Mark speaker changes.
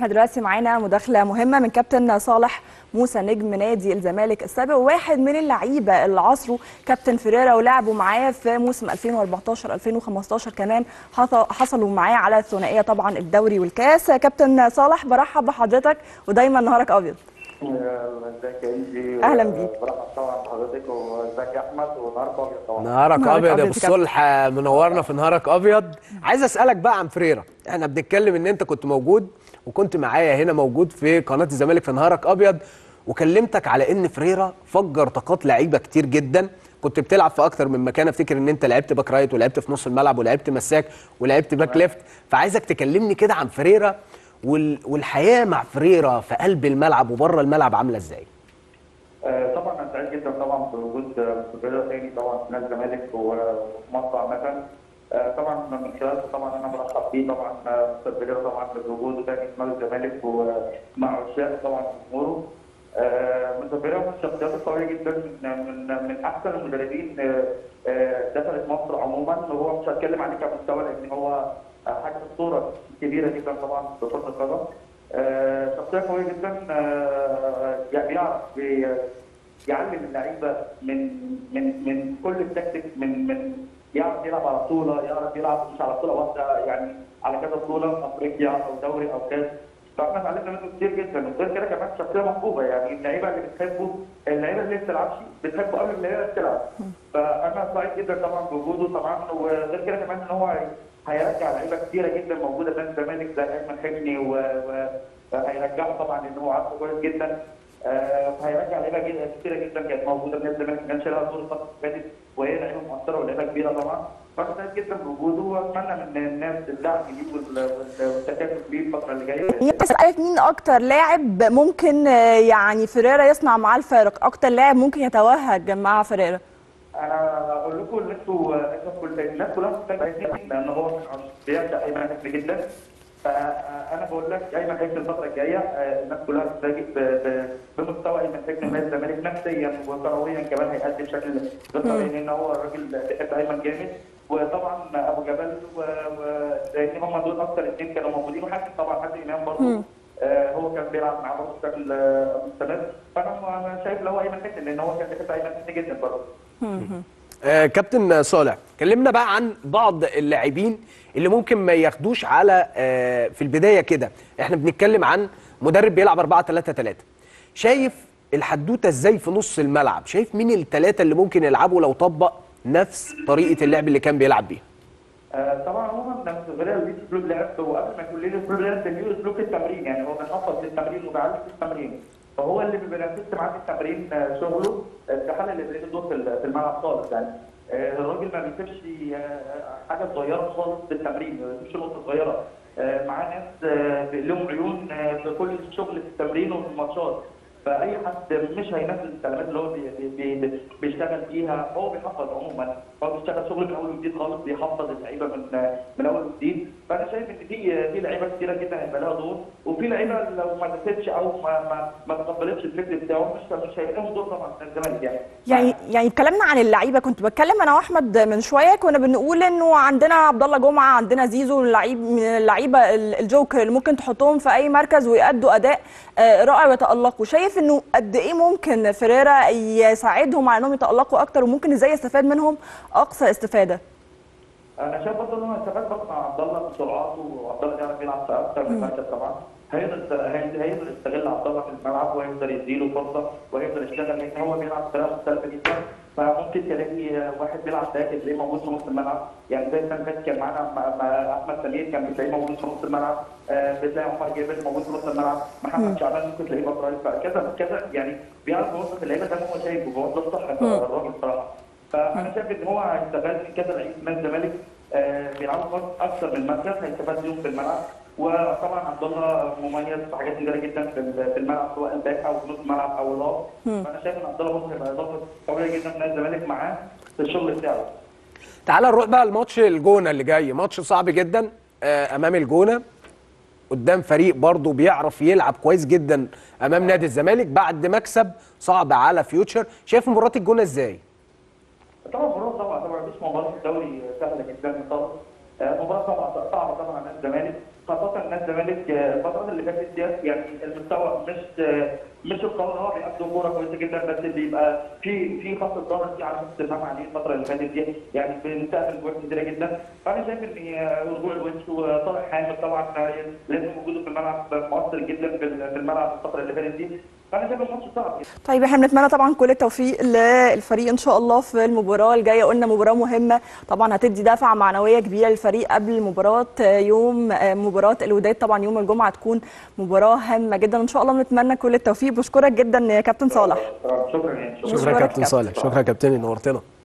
Speaker 1: احنا دلوقتي معانا مداخله مهمه من كابتن صالح موسى نجم نادي الزمالك السابق، وواحد من اللعيبه اللي عصروا كابتن فيريرا ولعبوا معاه في موسم 2014 2015 كمان، حصلوا معاه على الثنائيه طبعا الدوري والكاس. كابتن صالح برحب بحضرتك ودايما نهارك ابيض.
Speaker 2: ازيك يا انجي؟
Speaker 1: اهلا بيك.
Speaker 2: برحب طبعا بحضرتك، وازيك يا احمد؟ ونهارك ابيض طبعا.
Speaker 3: نهارك ابيض يا ابو الصلح، منورنا في نهارك ابيض. عايز اسالك بقى عن فريرا. احنا بنتكلم ان انت كنت موجود وكنت معايا هنا موجود في قناه الزمالك في نهارك ابيض، وكلمتك على ان فريرا فجر طاقات لعيبه كتير جدا. كنت بتلعب في اكتر من مكان، افتكر ان انت لعبت باك رايت ولعبت في نص الملعب ولعبت مساك ولعبت باك ليفت. فعايزك تكلمني كده عن فريرا والحياه مع فريرا في قلب الملعب وبره الملعب عامله ازاي؟
Speaker 2: طبعا انا سعيد جدا طبعا بوجود فريرا تاني طبعا في نادي الزمالك وفي مصر عامه. طبعا من خلال طبعا انا برحب بيه طبعا فريرا طبعا بوجوده تاني في نادي الزمالك ومع عشاق طبعا جمهوره. فريرا من الشخصيات القويه جدا، من احسن المدربين دخلت مصر عموما، وهو مش هتكلم عليه كمستوى لان هو حاجه اسطوره كبيره جدا طبعا في كره القدم. شخصيه قويه جدا، بيعرف يعلم اللعيبه من كل التكتيك، من يعرف يلعب على بطوله، يعرف يلعب مش على بطوله واحده، يعني على كذا بطوله، افريقيا او دوري او كاس. فاحنا اتعلمنا منه كتير جدا، وغير كده كمان شخصيه محبوبه، يعني اللعيبه اللي بتحبه، اللعيبه اللي ما بتلعبش بتحبه قبل اللعيبه اللي بتلعب. فانا سعيد جدا طبعا بوجوده طبعا، وغير كده كمان ان هو هيرجع لعيبه كتيره جدا موجوده في الزمالك زي ايمن حفني، وهيرجعه طبعا ان هو عارفه كويس جدا. هيرجع لعيبه كتيره جدا كانت موجوده في الزمالك ما كانش لها دور الفتره اللي فاتت، وهي لعيبه مؤثره ولعيبه كبيره طبعا. فانا سعيد جدا بوجوده، واتمنى من الناس الدعم ليه والتكاتف ليه الفتره اللي جايه.
Speaker 1: عارف مين اكتر لاعب ممكن يعني فيريرا يصنع معاه الفارق، اكتر لاعب ممكن يتوهج مع فيريرا؟
Speaker 2: انا اقول لكم ان انتوا الناس كلها مختلفه، لان هو بيبدا ايمن حفني جدا. فانا بقول لك ايمن حفني الفتره الجايه الناس كلها هتتفاجئ بمستوى ايمن حفني من الزمالك نفسيا وكرويا كمان، هيقدم بشكل غير طبيعي لان هو الراجل بيحب ايمن جامد. وطبعا ابو جبل لان هم دول اكثر اثنين كانوا موجودين، وحاسس طبعا حاسس امام برضه هو كان بيلعب معاه برضه بشكل مستمر. فانا شايف اللي هو ايمن حفني لان هو كان بيحب ايمن حفني جدا برضه.
Speaker 3: كابتن صالح، كلمنا بقى عن بعض اللاعبين اللي ممكن ما ياخدوش على في البدايه كده. احنا بنتكلم عن مدرب بيلعب 4-3-3، شايف الحدوته ازاي في نص الملعب؟ شايف مين الثلاثه اللي ممكن يلعبوا لو طبق نفس طريقه اللعب اللي كان بيلعب بيها؟
Speaker 2: طبعا عموما نفس فريرا ليه اسلوب لعب، وقبل ما يكون ليه اسلوب لعب كان ليه اسلوب في التمرين، يعني هو بيحفظ في التمرين وبيعلم في التمرين، فهو اللي بينافس معاه في التمرين شغله استحاله اللي بيلاقي دور في الملعب خالص. يعني الراجل ما بيسيبش حاجه صغيره خالص في التمرين، ما بيسيبش نقطه صغيره. معاه ناس لهم عيون في كل الشغل في التمرين وفي الماتشات، فاي حد مش هينفذ التعليمات اللي هو بيشتغل فيها. هو بيحفظ عموما، هو بيشتغل شغل من اول وجديد خالص، بيحفظ اللعيبه من اول وجديد. فانا شايف ان في لعيبه كتيره جدا هيبقى لها دور، وفي لعيبه لو ما نسيتش او ما تقبلتش الفكر بتاعه مش هيبقى لهم دور طبعا في الزمالك.
Speaker 1: يعني اتكلمنا عن اللعيبه، كنت بتكلم انا واحمد من شويه، كنا بنقول انه عندنا عبد الله جمعه، عندنا زيزو، لعيب من اللعيبه الجوكر اللي ممكن تحطهم في اي مركز ويأدوا اداء رائع ويتألقوا. شايف انه قد ايه ممكن فيريرا يساعدهم على انهم يتألقوا اكتر، وممكن ازاي يستفاد منهم اقصى استفاده؟
Speaker 2: انا شايف برضه ان هو يستفاد برضه مع عبد الله بسرعاته، وعبد الله بيعرف يلعب في اكتر من مركز طبعا. هيقدر يستغل عبد الله في الملعب، وهيقدر يديله فرصه، وهيقدر يشتغل لان هو بيلعب بطريقه مختلفه جدا. فممكن تلاقي واحد بيلعب باك تلاقيه موجود في نص الملعب، يعني زي السنه اللي فاتت كان معانا مع احمد سمير كان بتلاقيه موجود في نص الملعب، بتلاقي عمر جابر موجود في نص الملعب، محمد شعبان ممكن تلاقيه بطريقه فكذا كذا، يعني بيعرف يوظف اللعيبه زي ما هو شايف، وبيوظف صح الراجل بصراحه. فانا شايف ان هو هيستفاد من كذا لعيب من الزمالك بيلعبوا اكثر من مركز، هيستفاد بيهم في الملعب. وطبعا عبد الله مميز في حاجات كتيره جدا في الملعب، سواء الباك او في نص الملعب او الهاف. فانا شايف ان عبد الله ممكن يبقى اضافه قويه جدا من الزمالك معاه في الشغل بتاعه.
Speaker 3: تعال نروح بقى لماتش الجونه اللي جاي، ماتش صعب جدا امام الجونه، قدام فريق برضه بيعرف يلعب كويس جدا امام نادي الزمالك بعد مكسب صعب على فيوتشر. شايف مباراه الجونه ازاي؟
Speaker 2: طبعا مباراه مش مباراه الدوري سهله جدا خالص، مباراه صعبه طبعا على الزمالك، خاصه نادي الزمالك الفترات اللي فاتت ديت يعني المستوى مش القوي، هو بيقدم كوره كويسه جدا بس بيبقى في خط الظهر في علامه استفهام عليه الفتره اللي فاتت دي، يعني بنستقبل جوال كتيره جدا. فانا شايف ان رجوع الونش وطارق حامد طبعا لازم وجوده في الملعب مؤثر جدا في الملعب الفتره اللي فاتت دي. فانا شايف الماتش صعب.
Speaker 1: طيب احنا بنتمنى طبعا كل التوفيق للفريق ان شاء الله في المباراه الجايه. قلنا مباراه مهمه طبعا، هتدي دفعه معنويه كبيره للفريق قبل مباراه مباراه الوداد طبعا يوم الجمعه، تكون مباراه هامه جدا ان شاء الله. بنتمنى كل التوفيق. بشكرك جدا يا كابتن صالح.
Speaker 2: شكرا.
Speaker 3: شكرا يا كابتن صالح، شكرا يا كابتن، نورتنا.